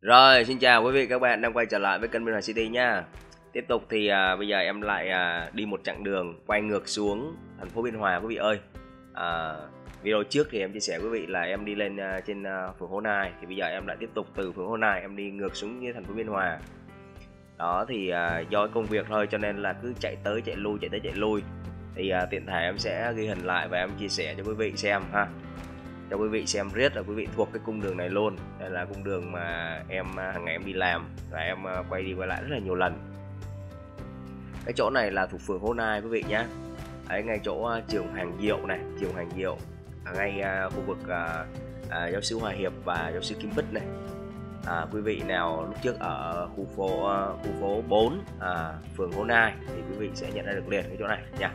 Rồi, xin chào quý vị các bạn đang quay trở lại với kênh Biên Hòa City nha. Tiếp tục thì bây giờ em lại đi một chặng đường quay ngược xuống thành phố Biên Hòa quý vị ơi. Video trước thì em chia sẻ quý vị là em đi lên trên phường Hố Nai, thì bây giờ em lại tiếp tục từ phường Hố Nai em đi ngược xuống như thành phố Biên Hòa. Đó thì do công việc thôi cho nên là cứ chạy tới chạy lui, chạy tới chạy lui. Thì tiện thể em sẽ ghi hình lại và em chia sẻ cho quý vị xem ha. Cho quý vị xem riết là quý vị thuộc cái cung đường này luôn. Đây là cung đường mà em hàng ngày em đi làm và em quay đi quay lại rất là nhiều lần. Cái chỗ này là thuộc phường Hố Nai quý vị nhé. Ở ngay chỗ trường Hàng Diệu này, trường Hàng Diệu ở ngay khu vực giáo sư Hòa Hiệp và giáo sư Kim Bích này. Quý vị nào lúc trước ở khu phố 4 phường Hố Nai thì quý vị sẽ nhận ra được liền cái chỗ này nha.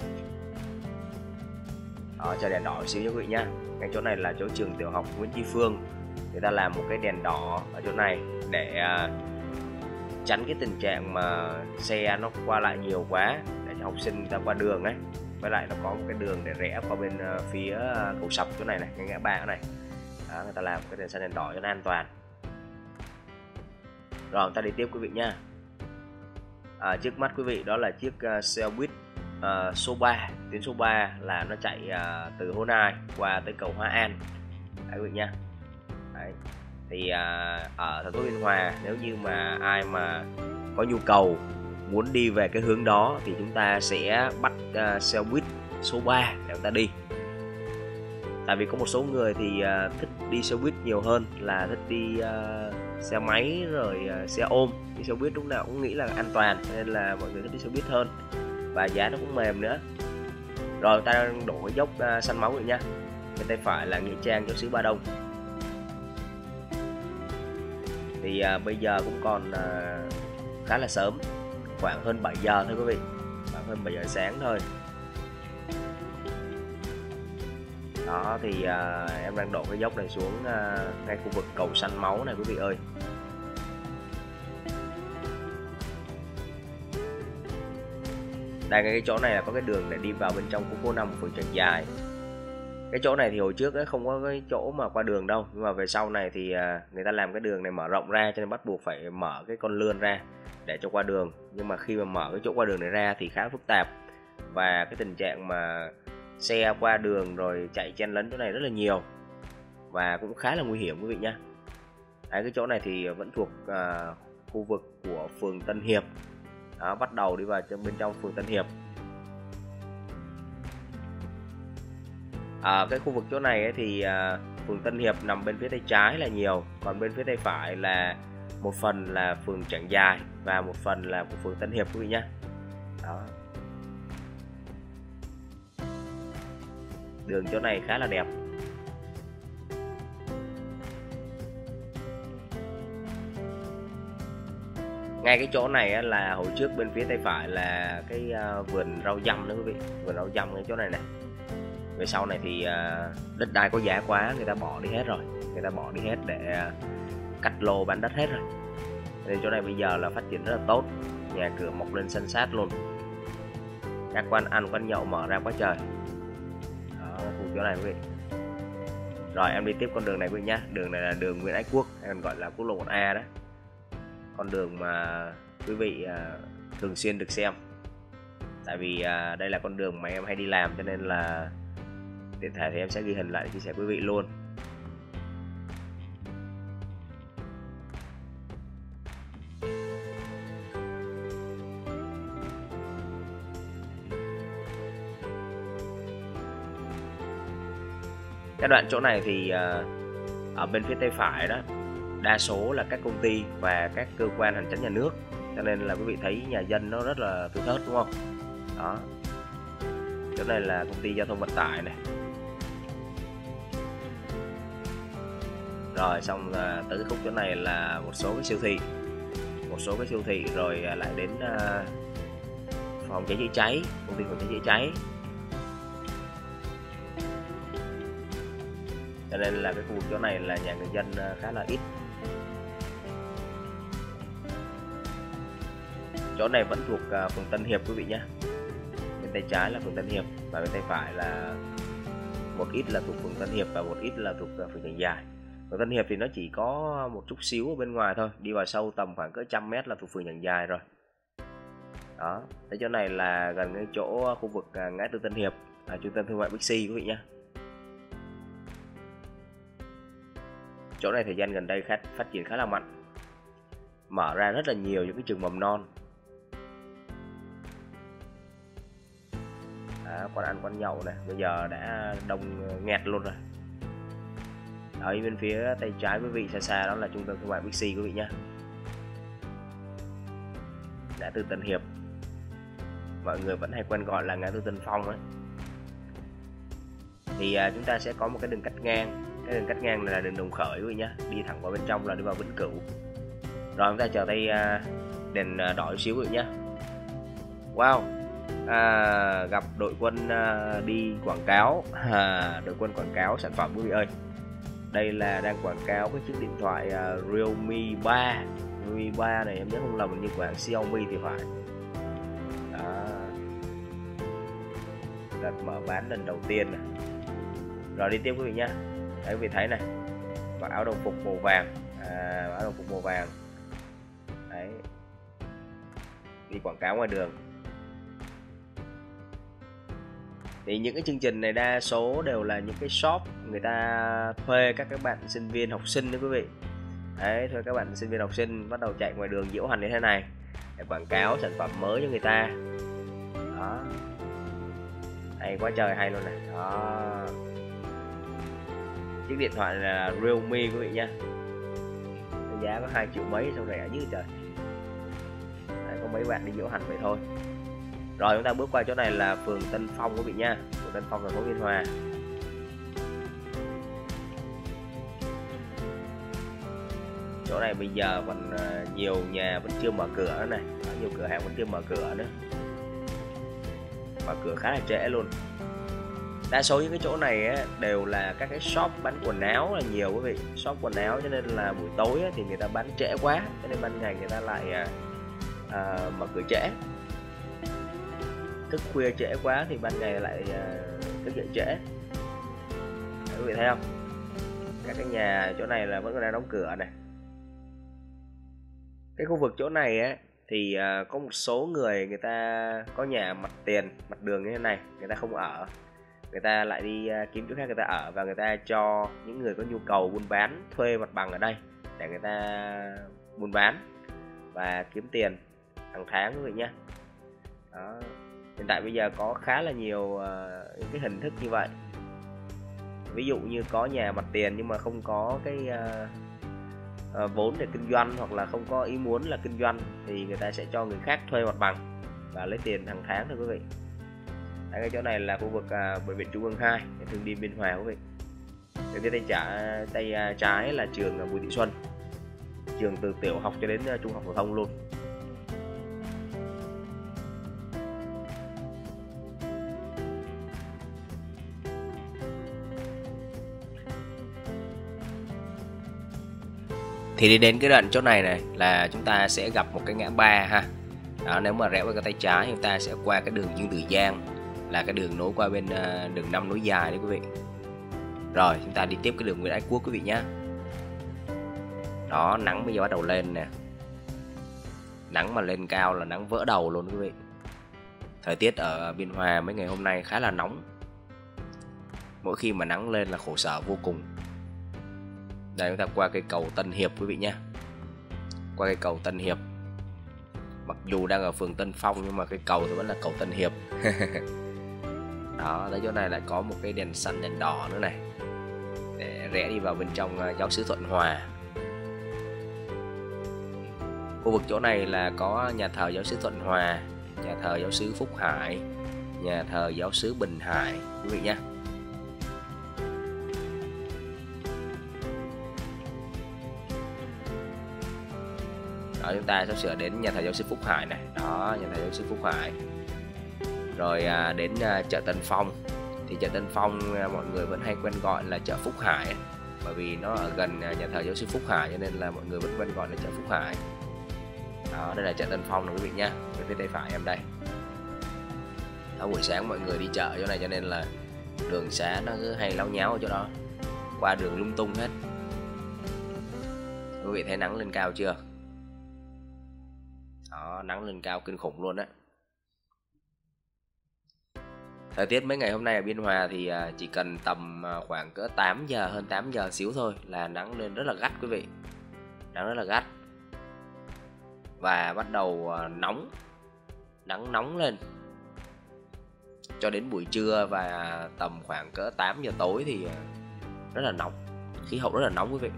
Chờ đèn đỏ một xíu nha quý vị nhá. Ngay chỗ này là chỗ trường tiểu học Nguyễn Tri Phương. Người ta làm một cái đèn đỏ ở chỗ này để tránh cái tình trạng mà xe nó qua lại nhiều quá, để cho học sinh người ta qua đường ấy. Với lại nó có một cái đường để rẽ qua bên phía cầu Sập chỗ này này, ngay ngã ba này. Đó, người ta làm cái đèn xanh đèn đỏ cho nó an toàn. Rồi chúng ta đi tiếp quý vị nha. Trước mắt quý vị đó là chiếc xe buýt số 3, tuyến số 3 là nó chạy từ Hố Nai qua tới cầu Hóa An. Đấy quý vị nha. Đấy. Thì ở thành phố Biên Hòa, nếu như mà ai mà có nhu cầu muốn đi về cái hướng đó thì chúng ta sẽ bắt xe buýt số 3 để chúng ta đi. Tại vì có một số người thì thích đi xe buýt nhiều hơn là thích đi xe máy rồi xe ôm. Đi xe buýt lúc nào cũng nghĩ là an toàn nên là mọi người thích đi xe buýt hơn, và giá nó cũng mềm nữa. Rồi ta đang đổ cái dốc xanh máu rồi nha. Bên tay phải là nghĩa trang giáo xứ Ba Đông. Thì bây giờ cũng còn khá là sớm, khoảng hơn 7 giờ thôi quý vị, khoảng hơn 7 giờ sáng thôi. Đó thì em đang đổ cái dốc này xuống ngay khu vực cầu xanh máu này quý vị ơi. Đây, cái chỗ này là có cái đường để đi vào bên trong khu phố 5 phường Trảng Giài. Cái chỗ này thì hồi trước ấy không có cái chỗ mà qua đường đâu, nhưng mà về sau này thì người ta làm cái đường này mở rộng ra cho nên bắt buộc phải mở cái con lươn ra để cho qua đường. Nhưng mà khi mà mở cái chỗ qua đường này ra thì khá phức tạp, và cái tình trạng mà xe qua đường rồi chạy chen lấn chỗ này rất là nhiều và cũng khá là nguy hiểm quý vị nha. Đấy, cái chỗ này thì vẫn thuộc khu vực của phường Tân Hiệp. Đó, bắt đầu đi vào bên trong phường Tân Hiệp. Cái khu vực chỗ này ấy thì phường Tân Hiệp nằm bên phía tay trái là nhiều, còn bên phía tay phải là một phần là phường Trảng Giài và một phần là của phường Tân Hiệp quý vị nhé. Đó. Đường chỗ này khá là đẹp. Ngay cái chỗ này là hồi trước bên phía tay phải là cái vườn rau dăm đó quý vị, vườn rau dăm cái chỗ này này. Về sau này thì đất đai có giá quá, người ta bỏ đi hết rồi, người ta bỏ đi hết để cắt lô bán đất hết rồi. Nên chỗ này bây giờ là phát triển rất là tốt, nhà cửa mọc lên san sát luôn, các quán ăn quán nhậu mở ra quá trời. Đó, khu chỗ này quý vị. Rồi em đi tiếp con đường này quý vị nhá. Đường này là đường Nguyễn Ái Quốc, em gọi là quốc lộ 1A đó. Con đường mà quý vị thường xuyên được xem. Tại vì đây là con đường mà em hay đi làm cho nên là tiện thể thì em sẽ ghi hình lại để chia sẻ quý vị luôn. Cái đoạn chỗ này thì ở bên phía tay phải đó đa số là các công ty và các cơ quan hành chánh nhà nước, cho nên là quý vị thấy nhà dân nó rất là thưa thớt đúng không? Đó. Chỗ này là công ty giao thông vận tải này. Rồi xong là tới cái khúc chỗ này là một số cái siêu thị. Một số cái siêu thị rồi lại đến phòng cháy chữa cháy, công ty phòng cháy chữa cháy. Cho nên là cái khu vực chỗ này là nhà người dân khá là ít. Chỗ này vẫn thuộc phường Tân Hiệp quý vị nhé. Bên tay trái là phường Tân Hiệp và bên tay phải là một ít là thuộc phường Tân Hiệp và một ít là thuộc phường Trảng Giài. Phường Tân Hiệp thì nó chỉ có một chút xíu ở bên ngoài thôi, đi vào sâu tầm khoảng cỡ 100 m là thuộc phường Trảng Giài rồi. Đó, cái chỗ này là gần cái chỗ khu vực ngã tư Tân Hiệp, trung tâm thương mại Bixi quý vị nhé. Chỗ này thời gian gần đây phát triển khá là mạnh, mở ra rất là nhiều những cái trường mầm non. Quán ăn quán nhậu này bây giờ đã đông nghẹt luôn rồi. Ở bên phía tay trái quý vị xa xa đó là trung tâm thương mại Bixi quý vị nhé, ngã tư Tân Hiệp, mọi người vẫn hay quen gọi là ngã tư Tân Phong ấy. Thì chúng ta sẽ có một cái đường cắt ngang, cái đường cắt ngang này là đường Đồng Khởi quý vị nhé, đi thẳng vào bên trong là đi vào Vĩnh Cửu. Rồi chúng ta chờ tay đèn đỏ xíu quý vị nhé. Wow, gặp đội quân đi quảng cáo, đội quân quảng cáo sản phẩm quý vị ơi. Đây là đang quảng cáo cái chiếc điện thoại Realme 3. Realme 3 này em nhớ không lầm như của hãng Xiaomi thì phải. Đó, đợt mở bán lần đầu tiên này. Rồi đi tiếp quý vị nhé. Đấy quý vị thấy này, mặc áo đồng phục màu vàng, áo đồng phục màu vàng. Đấy, đi quảng cáo ngoài đường. Thì những cái chương trình này đa số đều là những cái shop người ta thuê các bạn sinh viên học sinh đó quý vị. Đấy, thuê các bạn sinh viên học sinh bắt đầu chạy ngoài đường diễu hành như thế này để quảng cáo sản phẩm mới cho người ta. Đó, hay quá trời hay luôn này. Đó, chiếc điện thoại này là Realme quý vị nha, giá có 2 triệu mấy, sao rẻ như trời. Đấy, có mấy bạn đi diễu hành vậy thôi. Rồi chúng ta bước qua chỗ này là phường Tân Phong quý vị nha, phường Tân Phong thành phố Biên Hòa. Chỗ này bây giờ còn nhiều nhà vẫn chưa mở cửa này, nhiều cửa hàng vẫn chưa mở cửa nữa, mở cửa khá là trễ luôn. Đa số những cái chỗ này á, đều là các cái shop bán quần áo là nhiều quý vị, shop quần áo, cho nên là buổi tối á, thì người ta bán trễ quá, cho nên ban ngày người ta lại mở cửa trễ. Thức khuya trễ quá thì ban ngày lại thức dậy trễ. Đấy, quý vị thấy không, các cái nhà chỗ này là vẫn còn đang đóng cửa này. Cái khu vực chỗ này á, thì có một số người ta có nhà mặt tiền, mặt đường như thế này, người ta không ở, người ta lại đi kiếm chỗ khác người ta ở, và người ta cho những người có nhu cầu buôn bán thuê mặt bằng ở đây để người ta buôn bán và kiếm tiền hàng tháng quý vị nhé. Đó, hiện tại bây giờ có khá là nhiều những cái hình thức như vậy. Ví dụ như có nhà mặt tiền nhưng mà không có cái vốn để kinh doanh, hoặc là không có ý muốn là kinh doanh, thì người ta sẽ cho người khác thuê mặt bằng và lấy tiền hàng tháng thôi quý vị. Ở cái chỗ này là khu vực bệnh viện Trung ương 2, Thương Điên Biên Hòa quý vị. Bên phía tay trái là trường Bùi Thị Xuân, trường từ tiểu học cho đến trung học phổ thông luôn. Thì đi đến cái đoạn chỗ này là chúng ta sẽ gặp một cái ngã ba ha. Đó, nếu mà rẽ qua cái tay trái chúng ta sẽ qua cái đường Dương Tử Giang, là cái đường nối qua bên đường 5 nối dài đấy quý vị. Rồi chúng ta đi tiếp cái đường Nguyễn Ái Quốc quý vị nhé. Đó, nắng bây giờ bắt đầu lên nè, nắng mà lên cao là nắng vỡ đầu luôn quý vị. Thời tiết ở Biên Hòa mấy ngày hôm nay khá là nóng, mỗi khi mà nắng lên là khổ sở vô cùng. Đây chúng ta qua cây cầu Tân Hiệp quý vị nhé, qua cây cầu Tân Hiệp. Mặc dù đang ở phường Tân Phong nhưng mà cái cầu thì vẫn là cầu Tân Hiệp. Đó, tới chỗ này lại có một cái đèn xanh đèn đỏ nữa này, để rẽ đi vào bên trong giáo xứ Thuận Hòa. Khu vực chỗ này là có nhà thờ giáo xứ Thuận Hòa, nhà thờ giáo xứ Phúc Hải, nhà thờ giáo xứ Bình Hải quý vị nhé. Đó, chúng ta sắp sửa đến nhà thờ giáo xứ Phúc Hải này. Đó, nhà thờ giáo xứ Phúc Hải. Rồi đến chợ Tân Phong. Thì chợ Tân Phong mọi người vẫn hay quen gọi là chợ Phúc Hải, bởi vì nó ở gần nhà thờ giáo xứ Phúc Hải cho nên là mọi người vẫn quen gọi là chợ Phúc Hải. Đó, đây là chợ Tân Phong này quý vị nhá, bên phía tay phải em đây. Đó, buổi sáng mọi người đi chợ chỗ này cho nên là đường xá nó cứ hay láo nháo ở chỗ đó, qua đường lung tung hết. Quý vị thấy nắng lên cao chưa? Đó, nắng lên cao kinh khủng luôn á. Thời tiết mấy ngày hôm nay ở Biên Hòa thì chỉ cần tầm khoảng cỡ 8 giờ, hơn 8 giờ xíu thôi là nắng lên rất là gắt quý vị. Nắng rất là gắt. Và bắt đầu nắng nóng lên. Cho đến buổi trưa và tầm khoảng cỡ 8 giờ tối thì rất là nóng. Khí hậu rất là nóng quý vị.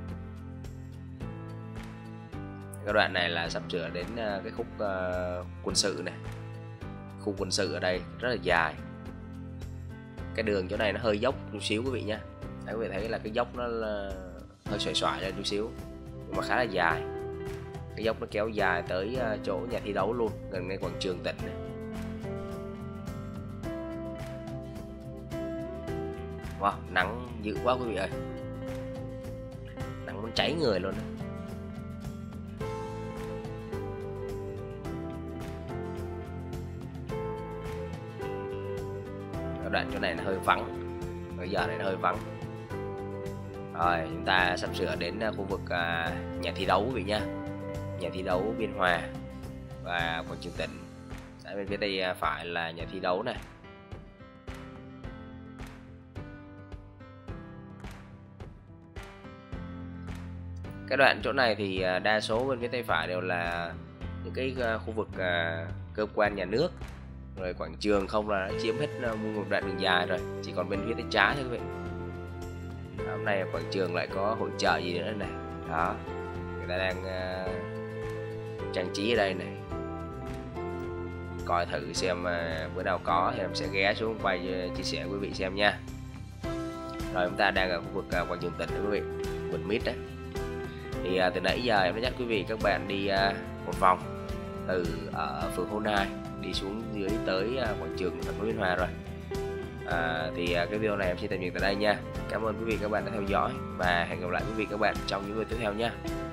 Cái đoạn này là sắp sửa đến cái khúc quân sự này. Khu quân sự ở đây rất là dài. Cái đường chỗ này nó hơi dốc chút xíu quý vị nha. Đấy, quý vị thấy là cái dốc nó là hơi xoài xoài lên chút xíu, nhưng mà khá là dài. Cái dốc nó kéo dài tới chỗ nhà thi đấu luôn, gần ngay quảng trường Tỉnh này. Wow, nắng dữ quá quý vị ơi. Nắng muốn cháy người luôn đó. Đoạn chỗ này nó hơi vắng, bây giờ này nó hơi vắng. Rồi chúng ta sắp sửa đến khu vực nhà thi đấu quý vị nha. Nhà thi đấu Biên Hòa và quảng trường Tỉnh. Bên phía tay phải là nhà thi đấu này. Cái đoạn chỗ này thì đa số bên phía tay phải đều là những cái khu vực cơ quan nhà nước, rồi quảng trường không là nó chiếm hết một đoạn đường dài rồi, chỉ còn bên phía tay trái thôi quý vị. Hôm nay quảng trường lại có hội chợ gì nữa này, đó người ta đang trang trí ở đây này. Coi thử xem bữa nào có thì em sẽ ghé xuống quay chia sẻ quý vị xem nha. Rồi chúng ta đang ở khu vực quảng trường Tỉnh quý vị, quận Mít đấy. Thì từ nãy giờ em đã dắt quý vị các bạn đi một vòng từ ở phường Hồ Nai đi xuống dưới tới quảng trường thành phố Biên Hòa rồi. Thì cái video này em xin tạm dừng tại đây nha. Cảm ơn quý vị các bạn đã theo dõi và hẹn gặp lại quý vị các bạn trong những video tiếp theo nha.